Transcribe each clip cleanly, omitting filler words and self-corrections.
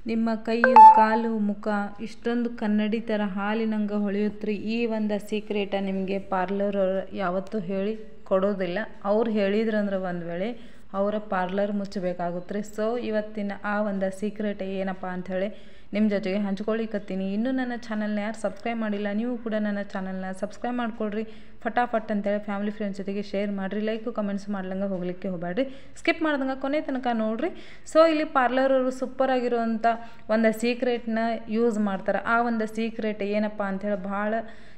ನಿಮ್ಮ ಕೈ ಕಾಲು ಮುಖ ಇಷ್ಟೊಂದು ಕನ್ನಡಿ ಥರ ಹಾಲಿನಂಗೆ ಹೊಳೆಯುತ್ರಿ. ಈ ಒಂದು ಸೀಕ್ರೆಟ ನಿಮಗೆ ಪಾರ್ಲರ್ ಯಾವತ್ತೂ ಹೇಳಿ ಕೊಡೋದಿಲ್ಲ. ಅವ್ರು ಹೇಳಿದ್ರಂದ್ರೆ ಒಂದು ವೇಳೆ ಅವರ ಪಾರ್ಲರ್ ಮುಚ್ಚಬೇಕಾಗುತ್ತೆ ರೀ. ಸೊ ಇವತ್ತಿನ ಆ ಒಂದು ಸೀಕ್ರೆಟ್ ಏನಪ್ಪ ಅಂಥೇಳಿ ನಿಮ್ಮ ಜೊತೆಗೆ ಹಂಚ್ಕೊಳ್ಳಿಕತ್ತೀನಿ. ಇನ್ನೂ ನನ್ನ ಚಾನಲ್ನ ಯಾರು ಸಬ್ಸ್ಕ್ರೈಬ್ ಮಾಡಿಲ್ಲ, ನೀವು ಕೂಡ ನನ್ನ ಚಾನಲ್ನ ಸಬ್ಸ್ಕ್ರೈಬ್ ಮಾಡ್ಕೊಳ್ರಿ. ಫಟಾಫಟ್ ಅಂತೇಳಿ ಫ್ಯಾಮಿಲಿ ಫ್ರೆಂಡ್ಸ್ ಜೊತೆಗೆ ಶೇರ್ ಮಾಡಿರಿ. ಲೈಕು ಕಮೆಂಟ್ಸ್ ಮಾಡ್ಲಂಗೆ ಹೋಗ್ಲಿಕ್ಕೆ ಹೋಗಬೇಡ್ರಿ, ಸ್ಕಿಪ್ ಮಾಡ್ದಂಗೆ ಕೊನೆ ತನಕ ನೋಡಿರಿ. ಸೊ ಇಲ್ಲಿ ಪಾರ್ಲರ್ ಅವರು ಸೂಪರ್ ಆಗಿರುವಂಥ ಒಂದು ಸೀಕ್ರೆಟ್ನ ಯೂಸ್ ಮಾಡ್ತಾರೆ. ಆ ಒಂದು ಸೀಕ್ರೆಟ್ ಏನಪ್ಪ ಅಂಥೇಳಿ ಭಾಳ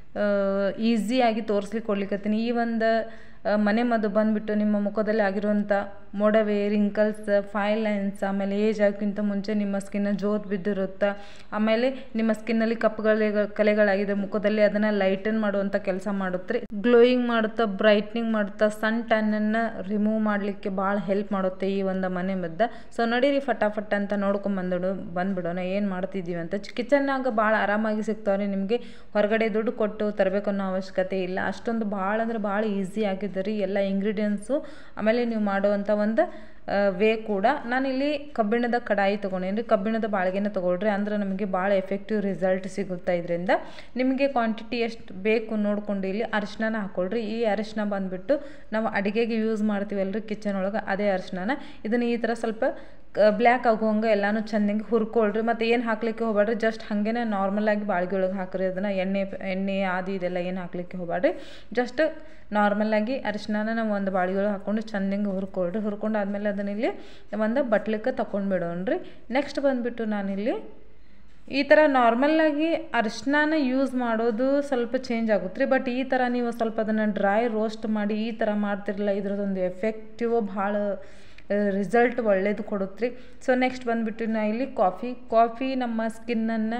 ಈಸಿಯಾಗಿ ತೋರಿಸ್ಲಿಕ್ಕೆ ಕೊಡ್ಲಿಕ್ಕತ್ತೀನಿ. ಈ ಒಂದು ಮನೆ ಮದ್ದು ಬಂದುಬಿಟ್ಟು ನಿಮ್ಮ ಮುಖದಲ್ಲಿ ಆಗಿರುವಂಥ ಮೊಡವೆ, ರಿಂಕಲ್ಸ್, ಫೈನ್ ಲೈನ್ಸ್, ಆಮೇಲೆ ಏಜ್ ಆಗೋಕ್ಕಿಂತ ಮುಂಚೆ ನಿಮ್ಮ ಸ್ಕಿನ್ನ ಜೋತ್ ಬಿದ್ದಿರುತ್ತೆ. ಆಮೇಲೆ ನಿಮ್ಮ ಸ್ಕಿನ್ನಲ್ಲಿ ಕಲೆಗಳಾಗಿದೆ ಮುಖದಲ್ಲಿ, ಅದನ್ನು ಲೈಟನ್ ಮಾಡುವಂಥ ಕೆಲಸ ಮಾಡುತ್ತೆ ರೀ. ಗ್ಲೋಯಿಂಗ್ ಮಾಡುತ್ತಾ, ಬ್ರೈಟ್ನಿಂಗ್ ಮಾಡುತ್ತಾ, ಸನ್ ಟ್ಯಾನನ್ನು ರಿಮೂವ್ ಮಾಡಲಿಕ್ಕೆ ಭಾಳ ಹೆಲ್ಪ್ ಮಾಡುತ್ತೆ ಈ ಒಂದು ಮನೆ ಮದ್ದು. ಸೊ ನಡೀರಿ ಫಟಾಫಟ್ ಅಂತ ಬಂದ್ಬಿಡೋಣ ಏನು ಮಾಡ್ತಿದ್ದೀವಿ ಅಂತ. ಕಿಚನ್ನಾಗ ಭಾಳ ಆರಾಮಾಗಿ ಸಿಗ್ತಾವ್ರಿ ನಿಮಗೆ. ಹೊರಗಡೆ ದುಡ್ಡು ಕೊಟ್ಟು ತರಬೇಕು ಅನ್ನೋ ಅವಶ್ಯಕತೆ ಇಲ್ಲ. ಅಷ್ಟೊಂದು ಭಾಳ ಅಂದ್ರೆ ಭಾಳ ಈಸಿ ಆಗಿದೆ ರೀ ಎಲ್ಲ ಇಂಗ್ರೀಡಿಯೆಂಟ್ಸು. ಆಮೇಲೆ ನೀವು ಮಾಡುವಂಥ ಒಂದು ವೇ ಕೂಡ. ನಾನಿಲ್ಲಿ ಕಬ್ಬಿಣದ ಕಡಾಯಿ ತೊಗೊಂಡೇನಿ. ಕಬ್ಬಿಣದ ಬಾಳಿಗೆನ ತೊಗೊಳ್ರಿ, ಅಂದ್ರೆ ನಮಗೆ ಭಾಳ ಎಫೆಕ್ಟಿವ್ ರಿಸಲ್ಟ್ ಸಿಗುತ್ತೆ. ಇದರಿಂದ ನಿಮಗೆ ಕ್ವಾಂಟಿಟಿ ಎಷ್ಟು ಬೇಕು ನೋಡ್ಕೊಂಡು ಇಲ್ಲಿ ಅರಿಶಿನ ಹಾಕ್ಕೊಳ್ರಿ. ಈ ಅರಿಶಿನ ಬಂದುಬಿಟ್ಟು ನಾವು ಅಡುಗೆಗೆ ಯೂಸ್ ಮಾಡ್ತೀವಲ್ರಿ ಕಿಚನ್ ಒಳಗೆ, ಅದೇ ಅರಿಶಿನ. ಇದನ್ನು ಈ ಥರ ಸ್ವಲ್ಪ ಬ್ಲ್ಯಾಕ್ ಆಗುವಂಗೆ ಎಲ್ಲನೂ ಚೆಂದಂಗೆ ಹುರ್ಕೊಳ್ರಿ. ಮತ್ತು ಏನು ಹಾಕ್ಲಿಕ್ಕೆ ಹೋಗ್ಬೇಡ್ರಿ, ಜಸ್ಟ್ ಹಾಗೇ ನಾರ್ಮಲಾಗಿ ಬಾಳಿಗೆ ಒಳಗೆ ಹಾಕ್ರಿ. ಅದನ್ನು ಎಣ್ಣೆ ಆದಿ ಇದೆಲ್ಲ ಏನು ಹಾಕ್ಲಿಕ್ಕೆ ಹೋಗ್ಬೇಡ್ರಿ. ಜಸ್ಟ್ ನಾರ್ಮಲಾಗಿ ಅರಿಶಿನ ನಾವು ಒಂದು ಬಾಳಿಗೆ ಹಾಕ್ಕೊಂಡು ಚೆಂದಂಗೆ ಹುರ್ಕೊಳ್ರಿ. ಹುರ್ಕೊಂಡಾದ್ಮೇಲೆ ಅದನ್ನಿಲ್ಲಿ ಒಂದು ಬಟ್ಲಿಕ್ಕೆ ತಗೊಂಡ್ಬಿಡೋಣ್ರಿ. ನೆಕ್ಸ್ಟ್ ಬಂದುಬಿಟ್ಟು ನಾನಿಲ್ಲಿ ಈ ಥರ ನಾರ್ಮಲಾಗಿ ಅರಿಶಿನ ಯೂಸ್ ಮಾಡೋದು ಸ್ವಲ್ಪ ಚೇಂಜ್ ಆಗುತ್ತೆ ರೀ. ಬಟ್ ಈ ಥರ ನೀವು ಸ್ವಲ್ಪ ಅದನ್ನು ಡ್ರೈ ರೋಸ್ಟ್ ಮಾಡಿ ಈ ಥರ ಮಾಡ್ತಿರಲ್ಲ, ಇದ್ರದ್ದೊಂದು ಎಫೆಕ್ಟಿವ್ ಭಾಳ ರಿಸಲ್ಟ್ ಒಳ್ಳೇದು ಕೊಡುತ್ತೆ ರೀ. ಸೊ ನೆಕ್ಸ್ಟ್ ಬಂದುಬಿಟ್ಟು ನಾ ಇಲ್ಲಿ ಕಾಫಿ ನಮ್ಮ ಸ್ಕಿನ್ನನ್ನು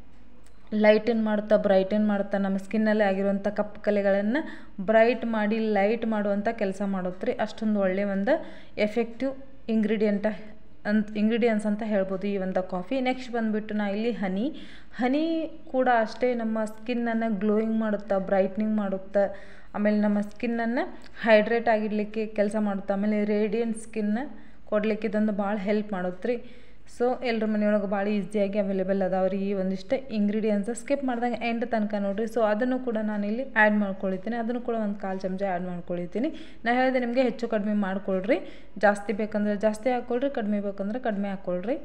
ಲೈಟನ್ ಮಾಡುತ್ತಾ, ಬ್ರೈಟನ್ ಮಾಡುತ್ತಾ, ನಮ್ಮ ಸ್ಕಿನ್ನಲ್ಲಿ ಆಗಿರುವಂಥ ಕಪ್ಪು ಕಲೆಗಳನ್ನು ಬ್ರೈಟ್ ಮಾಡಿ ಲೈಟ್ ಮಾಡುವಂಥ ಕೆಲಸ ಮಾಡುತ್ತೆ ರೀ. ಅಷ್ಟೊಂದು ಒಳ್ಳೆಯ ಒಂದು ಎಫೆಕ್ಟಿವ್ ಇಂಗ್ರೀಡಿಯೆಂಟ್ಸ್ ಅಂತ ಹೇಳ್ಬೋದು ಈ ಒಂದು ಕಾಫಿ. ನೆಕ್ಸ್ಟ್ ಬಂದುಬಿಟ್ಟು ನಾ ಇಲ್ಲಿ ಹನಿ ಕೂಡ ಅಷ್ಟೇ ನಮ್ಮ ಸ್ಕಿನ್ನನ್ನು ಗ್ಲೋಯಿಂಗ್ ಮಾಡುತ್ತಾ, ಬ್ರೈಟ್ನಿಂಗ್ ಮಾಡುತ್ತಾ, ಆಮೇಲೆ ನಮ್ಮ ಸ್ಕಿನ್ನನ್ನು ಹೈಡ್ರೇಟ್ ಆಗಿಡಲಿಕ್ಕೆ ಕೆಲಸ ಮಾಡುತ್ತೆ. ಆಮೇಲೆ ರೇಡಿಯಂಟ್ ಸ್ಕಿನ್ನ ಕೊಡಲಿಕ್ಕೆ ಇದೊಂದು ಭಾಳ ಹೆಲ್ಪ್ ಮಾಡುತ್ತೆ ರೀ. ಸೊ ಎಲ್ಲರ ಮನೆಯೊಳಗೆ ಭಾಳ ಈಸಿಯಾಗಿ ಅವೈಲೇಬಲ್ ಅದಾವ್ರಿ ಈ ಒಂದಿಷ್ಟು ಇಂಗ್ರೀಡಿಯೆಂಟ್ಸ್. ಸ್ಕಿಪ್ ಮಾಡಿದಂಗೆ ಎಂಡ್ ತನಕ ನೋಡಿರಿ. ಸೊ ಅದನ್ನು ಕೂಡ ನಾನಿಲ್ಲಿ ಆ್ಯಡ್ ಮಾಡ್ಕೊಳ್ತೀನಿ. ಅದನ್ನು ಕೂಡ ಒಂದು 1/4 ಚಮಚ ಆ್ಯಡ್ ಮಾಡ್ಕೊಳ್ತೀನಿ. ನಾನು ಹೇಳಿದೆ ನಿಮಗೆ ಹೆಚ್ಚು ಕಡಿಮೆ ಮಾಡ್ಕೊಳ್ರಿ. ಜಾಸ್ತಿ ಬೇಕಂದ್ರೆ ಜಾಸ್ತಿ ಹಾಕ್ಕೊಳ್ರಿ, ಕಡಿಮೆ ಬೇಕಂದ್ರೆ ಕಡಿಮೆ ಹಾಕ್ಕೊಳ್ರಿ.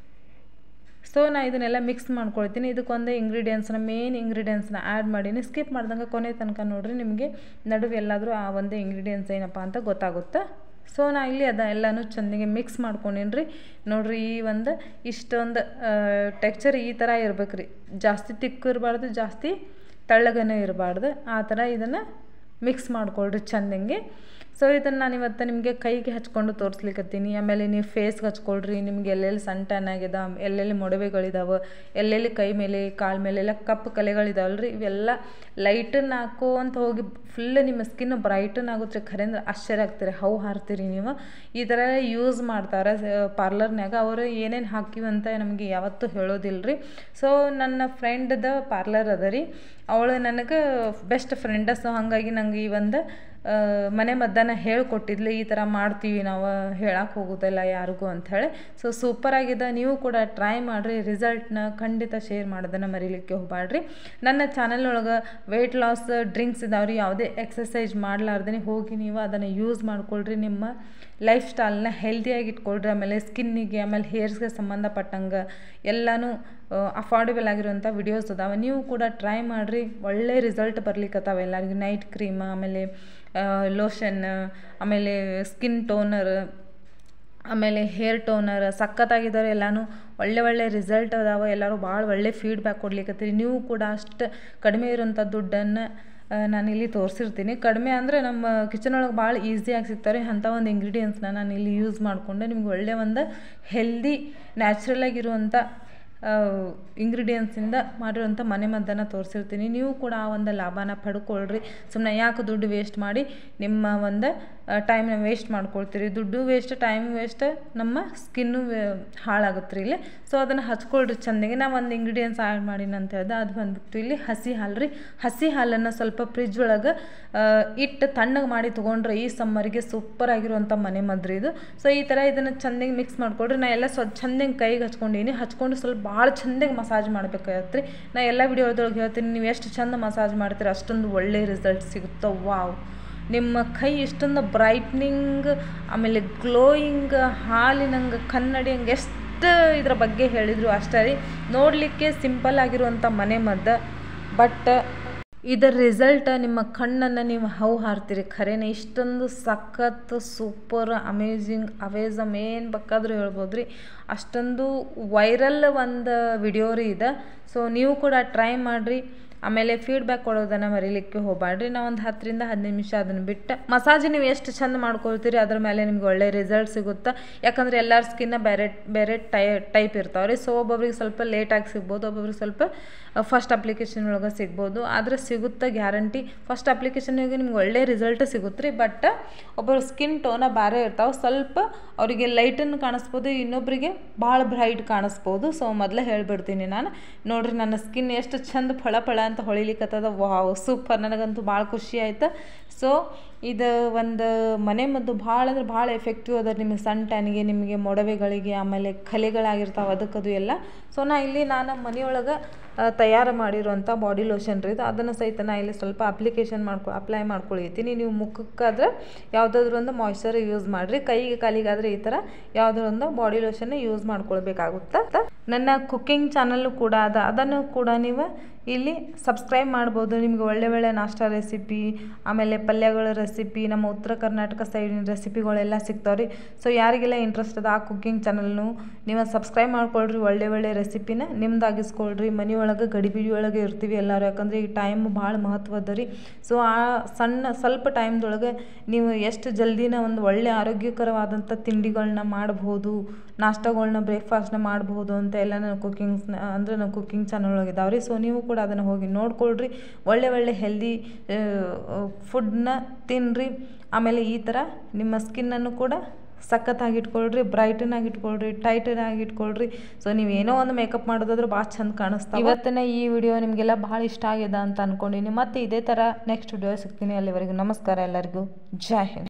ಸೊ ನಾನು ಇದನ್ನೆಲ್ಲ ಮಿಕ್ಸ್ ಮಾಡ್ಕೊಳ್ತೀನಿ. ಇದಕ್ಕೊಂದು ಮೇನ್ ಇಂಗ್ರೀಡಿಯೆಂಟ್ಸ್ನ ಆ್ಯಡ್ ಮಾಡೀನಿ. ಸ್ಕಿಪ್ ಮಾಡ್ದಂಗೆ ಕೊನೆ ತನಕ ನೋಡಿರಿ, ನಿಮಗೆ ನಡುವೆ ಎಲ್ಲಾದರೂ ಆ ಒಂದು ಇಂಗ್ರೀಡಿಯೆಂಟ್ಸ್ ಏನಪ್ಪ ಅಂತ ಗೊತ್ತಾಗುತ್ತೆ. ಸೊ ನಾ ಇಲ್ಲಿ ಎಲ್ಲನೂ ಚೆಂದಿಗೆ ಮಿಕ್ಸ್ ಮಾಡ್ಕೊಂಡೀನಿ ರೀ. ನೋಡಿರಿ ಈ ಒಂದು ಇಷ್ಟೊಂದು ಟೆಕ್ಸ್ಚರ್ ಈ ಥರ ಇರ್ಬೇಕು ರೀ. ಜಾಸ್ತಿ ತಿಕ್ಕು ಇರಬಾರ್ದು, ಜಾಸ್ತಿ ತೆಳ್ಳಗನೂ ಇರಬಾರ್ದು. ಆ ಥರ ಇದನ್ನು ಮಿಕ್ಸ್ ಮಾಡ್ಕೊಳ್ರಿ ಚೆಂದಂಗೆ. ಸೊ ಇದನ್ನು ನಾನು ಇವತ್ತು ನಿಮಗೆ ಕೈಗೆ ಹಚ್ಕೊಂಡು ತೋರಿಸ್ಲಿಕ್ಕತ್ತೀನಿ. ಆಮೇಲೆ ನೀವು ಫೇಸ್ಗೆ ಹಚ್ಕೊಳ್ರಿ. ನಿಮ್ಗೆ ಎಲ್ಲೆಲ್ಲಿ ಸಣ್ಣ ಟ್ಯಾನ್ ಆಗ್ಯದ, ಎಲ್ಲೆಲ್ಲಿ ಮೊಡವೆಗಳಿದಾವೆ, ಎಲ್ಲೆಲ್ಲಿ ಕೈ ಮೇಲೆ ಕಾಲು ಮೇಲೆಲ್ಲ ಕಪ್ಪು ಕಲೆಗಳಿದಾವಲ್ರಿ, ಇವೆಲ್ಲ ಲೈಟನ್ನು ಹಾಕೋಂತ ಹೋಗಿ ಫುಲ್ ನಿಮ್ಮ ಸ್ಕಿನ್ ಬ್ರೈಟನ್ ಆಗುತ್ತೆ. ಖರೆ ಅಂದ್ರೆ ಆಶ್ಚರ್ಯ ಆಗ್ತೀರಿ, ಹಾರ್ತೀರಿ ನೀವು. ಈ ಥರ ಯೂಸ್ ಮಾಡ್ತಾರೆ ಪಾರ್ಲರ್ನಾಗ. ಅವರು ಏನೇನು ಹಾಕಿವಂತ ನಮಗೆ ಯಾವತ್ತೂ ಹೇಳೋದಿಲ್ಲ ರೀ. ಸೊ ನನ್ನ ಫ್ರೆಂಡ್ದ ಪಾರ್ಲರ್ ಅದ ರೀ, ಅವಳು ನನಗೆ ಬೆಸ್ಟ್ ಫ್ರೆಂಡ. ಸೊ ಹಾಗಾಗಿ ನಂಗೆ ಈ ಒಂದು ಮನೆ ಮದ್ದನ್ನು ಹೇಳ್ಕೊಟ್ಟಿದ್ಲು. ಈ ಥರ ಮಾಡ್ತೀವಿ ನಾವು, ಹೇಳಕ್ಕೆ ಹೋಗೋದಿಲ್ಲ ಯಾರಿಗೂ ಅಂಥೇಳಿ. ಸೊ ಸೂಪರಾಗಿದೆ, ನೀವು ಕೂಡ ಟ್ರೈ ಮಾಡಿರಿ. ರಿಸಲ್ಟ್ನ ಖಂಡಿತ ಶೇರ್ ಮಾಡೋದನ್ನು ಮರೀಲಿಕ್ಕೆ ಹೋಗಬೇಡ್ರಿ. ನನ್ನ ಚಾನಲ್ ಒಳಗೆ ವೆಯ್ಟ್ ಲಾಸ್ ಡ್ರಿಂಕ್ಸ್ ಇದಾವ್ರಿ. ಯಾವುದೇ ಎಕ್ಸಸೈಸ್ ಮಾಡಲಾರ್ದೇ ಹೋಗಿ ನೀವು ಅದನ್ನು ಯೂಸ್ ಮಾಡ್ಕೊಳ್ರಿ. ನಿಮ್ಮ ಲೈಫ್ ಸ್ಟೈಲ್ನ ಹೆಲ್ದಿಯಾಗಿ ಇಟ್ಕೊಳ್ರಿ. ಆಮೇಲೆ ಸ್ಕಿನ್ನಿಗೆ, ಆಮೇಲೆ ಹೇರ್ಸ್ಗೆ ಸಂಬಂಧಪಟ್ಟಂಗೆ ಎಲ್ಲನೂ ಅಫೋರ್ಡೆಬಲ್ ಆಗಿರುವಂಥ ವಿಡಿಯೋಸ್ ಅದಾವೆ. ನೀವು ಕೂಡ ಟ್ರೈ ಮಾಡಿರಿ, ಒಳ್ಳೆ ರಿಸಲ್ಟ್ ಬರ್ಲಿಕ್ಕತ್ತಾವೆ ಎಲ್ಲರಿಗೂ. ನೈಟ್ ಕ್ರೀಮ್, ಆಮೇಲೆ ಲೋಷನ್, ಆಮೇಲೆ ಸ್ಕಿನ್ ಟೋನರ್, ಆಮೇಲೆ ಹೇರ್ ಟೋನರ್ ಸಖತ್ತಾಗಿದ್ದಾರೆ. ಎಲ್ಲನೂ ಒಳ್ಳೆ ರಿಸಲ್ಟ್ ಅದಾವೆ. ಎಲ್ಲರೂ ಭಾಳ ಒಳ್ಳೆ ಫೀಡ್ಬ್ಯಾಕ್ ಕೊಡ್ಲಿಕ್ಕತ್ತೀರಿ. ನೀವು ಕೂಡ ಅಷ್ಟು ಕಡಿಮೆ ಇರೋಂಥ ದುಡ್ಡನ್ನು ನಾನಿಲ್ಲಿ ತೋರಿಸಿರ್ತೀನಿ. ಕಡಿಮೆ ಅಂದರೆ ನಮ್ಮ ಕಿಚನ್ ಒಳಗೆ ಭಾಳ ಈಸಿಯಾಗಿ ಸಿಗ್ತಾರೆ ಅಂಥ ಒಂದು ಇಂಗ್ರೀಡಿಯೆಂಟ್ಸ್ನ ನಾನು ಇಲ್ಲಿ ಯೂಸ್ ಮಾಡಿಕೊಂಡೆ ನಿಮ್ಗೆ ಒಳ್ಳೆಯ ಒಂದು ಹೆಲ್ದಿ ನ್ಯಾಚುರಲಾಗಿರುವಂಥ ಇಂಗ್ರೀಡಿಯೆಂಟ್ಸಿಂದ ಮಾಡಿರುವಂಥ ಮನೆ ಮದ್ದನ್ನು ತೋರಿಸಿರ್ತೀನಿ. ನೀವು ಕೂಡ ಆ ಒಂದು ಲಾಭನ ಪಡ್ಕೊಳ್ರಿ. ಸುಮ್ಮನೆ ಯಾಕೆ ದುಡ್ಡು ವೇಸ್ಟ್ ಮಾಡಿ ನಿಮ್ಮ ಒಂದು ಟೈಮ್ನ ವೇಸ್ಟ್ ಮಾಡ್ಕೊಳ್ತೀರಿ. ದುಡ್ಡು ವೇಸ್ಟ್, ಟೈಮ್ ವೇಸ್ಟ್, ನಮ್ಮ ಸ್ಕಿನ್ನು ಹಾಳಾಗುತ್ತೆ ರೀ ಇಲ್ಲಿ. ಸೊ ಅದನ್ನು ಹಚ್ಕೊಳ್ರಿ ಚೆಂದಾಗಿ. ನಾ ಒಂದು ಇಂಗ್ರೀಡಿಯೆಂಟ್ಸ್ ಆ್ಯಡ್ ಮಾಡೀನಿ ಅಂತ ಹೇಳ್ದೆ, ಅದು ಬಂದ್ಬಿಟ್ಟು ಇಲ್ಲಿ ಹಸಿ ಹಾಲು ರೀ. ಹಸಿ ಹಾಲನ್ನು ಸ್ವಲ್ಪ ಫ್ರಿಜ್ ಒಳಗೆ ಇಟ್ಟು ತಣ್ಣಗೆ ಮಾಡಿ ತೊಗೊಂಡ್ರೆ ಈ ಸಮ್ಮರಿಗೆ ಸೂಪರ್ ಆಗಿರುವಂಥ ಮನೆ ಮದ್ದು ಇದು. ಸೊ ಈ ಥರ ಇದನ್ನು ಚೆಂದಾಗಿ ಮಿಕ್ಸ್ ಮಾಡ್ಕೊಳ್ರಿ. ನಾ ಎಲ್ಲ ಚೆಂದಾಗಿ ಕೈಗೆ ಹಚ್ಕೊಂಡೀನಿ. ಹಚ್ಕೊಂಡು ಸ್ವಲ್ಪ ಭಾಳ ಚೆಂದಾಗಿ ಮಸಾಜ್ ಮಾಡ್ಬೇಕಾಗತ್ತೆ ರೀ. ನಾ ಎಲ್ಲ ವಿಡಿಯೋದೊಳಗೆ ಹೇಳ್ತೀನಿ, ನೀವು ಎಷ್ಟು ಚೆಂದ ಮಸಾಜ್ ಮಾಡ್ತೀರಿ ಅಷ್ಟೊಂದು ಒಳ್ಳೆ ರಿಸಲ್ಟ್ ಸಿಗುತ್ತೆ. ವಾವ್, ನಿಮ್ಮ ಕೈ ಇಷ್ಟೊಂದು ಬ್ರೈಟ್ನಿಂಗ್, ಆಮೇಲೆ ಗ್ಲೋಯಿಂಗ್, ಹಾಲಿನಂಗೆ ಕನ್ನಡಿ ಹಂಗೆ ಎಷ್ಟು ಇದ್ರ ಬಗ್ಗೆ ಹೇಳಿದರು ಅಷ್ಟೇ ರೀ. ನೋಡಲಿಕ್ಕೆ ಸಿಂಪಲ್ ಆಗಿರುವಂಥ ಮನೆ ಮದ್ದು, ಬಟ್ ಇದರ ರಿಸಲ್ಟ್ ನಿಮ್ಮ ಕಣ್ಣನ್ನು ನೀವು ಹಾರ್ತೀರಿ. ಖರೇನೆ ಇಷ್ಟೊಂದು ಸಖತ್ ಸೂಪರ್ ಅಮೇಝಿಂಗ್ ಅವೇಝಮ್ ಏನು ಬೇಕಾದರೂ ಹೇಳ್ಬೋದು ರೀ. ಅಷ್ಟೊಂದು ವೈರಲ್ ಒಂದು ವಿಡಿಯೋ ರೀ ಇದು. ಸೊ ನೀವು ಕೂಡ ಟ್ರೈ ಮಾಡಿರಿ. ಆಮೇಲೆ ಫೀಡ್ಬ್ಯಾಕ್ ಕೊಡೋದನ್ನು ಮರೀಲಿಕ್ಕೆ ಹೋಗಬೇಡ್ರಿ. ನಾವು ಒಂದು 10ರಿಂದ 15 ನಿಮಿಷ ಅದನ್ನು ಬಿಟ್ಟು ಮಸಾಜ್ ನೀವು ಎಷ್ಟು ಚೆಂದ ಮಾಡ್ಕೊಳ್ತೀರಿ ಅದ್ರ ಮೇಲೆ ನಿಮ್ಗೆ ಒಳ್ಳೆ ರಿಸಲ್ಟ್ ಸಿಗುತ್ತೆ. ಯಾಕಂದರೆ ಎಲ್ಲರ ಸ್ಕಿನ್ನ ಬೇರೆ ಬೇರೆ ಟೈಪ್ ಇರ್ತಾವೆ ರೀ. ಸೊ ಒಬ್ಬೊಬ್ರಿಗೆ ಸ್ವಲ್ಪ ಲೇಟಾಗಿ ಸಿಗ್ಬೋದು, ಒಬ್ಬೊಬ್ರಿಗೆ ಸ್ವಲ್ಪ ಫಸ್ಟ್ ಅಪ್ಲಿಕೇಶನ್ ಒಳಗೆ ಸಿಗ್ಬೋದು. ಆದರೆ ಸಿಗುತ್ತೆ ಗ್ಯಾರಂಟಿ. ಫಸ್ಟ್ ಅಪ್ಲಿಕೇಶನ್ಗೆ ನಿಮ್ಗೆ ಒಳ್ಳೆ ರಿಸಲ್ಟ್ ಸಿಗುತ್ತೆ ರೀ. ಬಟ್ ಒಬ್ಬರು ಸ್ಕಿನ್ ಟೋನ ಬೇರೆ ಇರ್ತಾವೆ. ಸ್ವಲ್ಪ ಅವರಿಗೆ ಲೈಟನ್ನು ಕಾಣಿಸ್ಬೋದು, ಇನ್ನೊಬ್ಬರಿಗೆ ಭಾಳ ಬ್ರೈಟ್ ಕಾಣಿಸ್ಬೋದು. ಸೊ ಮೊದಲೇ ಹೇಳ್ಬಿಡ್ತೀನಿ ನಾನು. ನೋಡಿರಿ ನನ್ನ ಸ್ಕಿನ್ ಎಷ್ಟು ಚೆಂದ ಫಳ ಫಳ ಅಂತ ಹೊಳಿಲಿಕ್ಕತ್ತದ. Wow, super. ನನಗಂತೂ ಭಾಳ ಖುಷಿ ಆಯ್ತು. ಸೊ ಇದು ಒಂದು ಮನೆ ಮದ್ದು ಭಾಳ ಅಂದ್ರೆ ಭಾಳ ಎಫೆಕ್ಟಿವ್ ಅದ ನಿಮಗೆ ಸಣ್ಣ ಟ್ಯಾನಿಗೆ, ನಿಮಗೆ ಮೊಡವೆಗಳಿಗೆ, ಆಮೇಲೆ ಕಲೆಗಳಾಗಿರ್ತಾವೆ ಅದಕ್ಕದು ಎಲ್ಲ. ಸೊ ನಾನು ಮನೆಯೊಳಗೆ ತಯಾರು ಮಾಡಿರುವಂಥ ಬಾಡಿ ಲೋಷನ್ ರೀ ಇದು. ಅದನ್ನು ಸಹಿತ ನಾ ಇಲ್ಲಿ ಸ್ವಲ್ಪ ಅಪ್ಲೈ ಮಾಡ್ಕೊಳಿತೀನಿ. ನೀವು ಮುಖಕ್ಕಾದ್ರೆ ಯಾವುದಾದ್ರೂ ಒಂದು ಮಾಯ್ಶ್ಚರ್ ಯೂಸ್ ಮಾಡಿರಿ. ಕೈಗೆ ಕಾಲಿಗಾದರೆ ಈ ಥರ ಯಾವುದಾದ್ರು ಒಂದು ಬಾಡಿ ಲೋಷನ್ ಯೂಸ್ ಮಾಡ್ಕೊಳ್ಬೇಕಾಗುತ್ತೆ. ನನ್ನ ಕುಕ್ಕಿಂಗ್ ಚಾನಲ್ಲು ಕೂಡ ಅದನ್ನು ಕೂಡ ನೀವು ಇಲ್ಲಿ ಸಬ್ಸ್ಕ್ರೈಬ್ ಮಾಡ್ಬೋದು. ನಿಮಗೆ ಒಳ್ಳೆ ಒಳ್ಳೆ ನಾಷ್ಟಾ ರೆಸಿಪಿ, ಆಮೇಲೆ ಪಲ್ಯಗಳ ರೆಸಿಪಿ, ನಮ್ಮ ಉತ್ತರ ಕರ್ನಾಟಕ ಸೈಡಿನ ರೆಸಿಪಿಗಳೆಲ್ಲ ಸಿಗ್ತಾವೆ ರೀ. ಸೊ ಯಾರಿಗೆಲ್ಲ ಇಂಟ್ರೆಸ್ಟ್ ಅದ ಆ ಕುಕ್ಕಿಂಗ್ ಚಾನಲ್ನು ನೀವು ಸಬ್ಸ್ಕ್ರೈಬ್ ಮಾಡ್ಕೊಳ್ರಿ. ಒಳ್ಳೆ ಒಳ್ಳೆ ರೆಸಿಪಿನ ನಿಮ್ದಾಗಿಸ್ಕೊಳ್ರಿ. ಮನೆಯೊಳಗೆ ಗಡಿಬಿಡಿ ಒಳಗೆ ಇರ್ತೀವಿ ಎಲ್ಲರೂ, ಯಾಕಂದರೆ ಈ ಟೈಮ್ ಭಾಳ ಮಹತ್ವದ ರೀ. ಸೊ ಆ ಸ್ವಲ್ಪ ಟೈಮ್ದೊಳಗೆ ನೀವು ಎಷ್ಟು ಜಲ್ದಿನ ಒಂದು ಒಳ್ಳೆ ಆರೋಗ್ಯಕರವಾದಂಥ ತಿಂಡಿಗಳನ್ನ ಮಾಡ್ಬೋದು, ನಾಷ್ಟಗಳನ್ನ ಬ್ರೇಕ್ಫಾಸ್ಟ್ನ ಮಾಡ್ಬೋದು ಅಂತ ಎಲ್ಲ ನನ್ನ ಕುಕ್ಕಿಂಗ್ ಚಾನಲ್ ಒಳಗೆ ಇದಾವೆ ರೀ. ಸೊ ನೀವು ಕೂಡ ಅದನ್ನು ಹೋಗಿ ನೋಡ್ಕೊಳ್ರಿ. ಒಳ್ಳೆ ಒಳ್ಳೆ ಹೆಲ್ದಿ ಫುಡ್ನ ತಿನ್ನಿರಿ. ಆಮೇಲೆ ಈ ಥರ ನಿಮ್ಮ ಸ್ಕಿನ್ನನ್ನು ಕೂಡ ಸಖತ್ತಾಗಿ ಇಟ್ಕೊಳ್ರಿ, ಬ್ರೈಟನ್ನಾಗಿ ಇಟ್ಕೊಳ್ರಿ, ಟೈಟನ್ನಾಗಿ ಇಟ್ಕೊಳ್ರಿ. ಸೊ ನೀವೇನೋ ಒಂದು ಮೇಕಪ್ ಮಾಡೋದಾದ್ರೆ ಭಾಳ ಚಂದ ಕಾಣಿಸ್ತಾವೆ. ಇವತ್ತಿನ ಈ ವಿಡಿಯೋ ನಿಮಗೆಲ್ಲ ಭಾಳ ಇಷ್ಟ ಆಗಿದೆ ಅಂತ ಅಂದ್ಕೊಂಡಿನಿ. ಮತ್ತೆ ಇದೇ ಥರ ನೆಕ್ಸ್ಟ್ ವಿಡಿಯೋ ಸಿಗ್ತೀನಿ. ಅಲ್ಲಿವರೆಗೂ ನಮಸ್ಕಾರ ಎಲ್ಲರಿಗೂ. ಜೈ ಹಿಂದ್.